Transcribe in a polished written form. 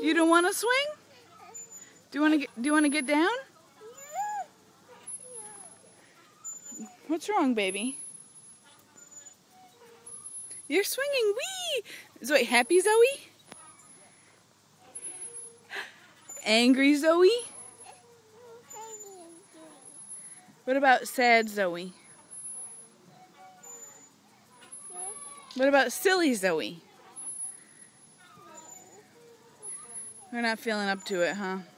You don't want to swing? Do you want to get down? What's wrong, baby? You're swinging. Whee! Zoe, happy Zoe? Angry Zoe? What about sad Zoe? What about silly Zoe? We're not feeling up to it, huh?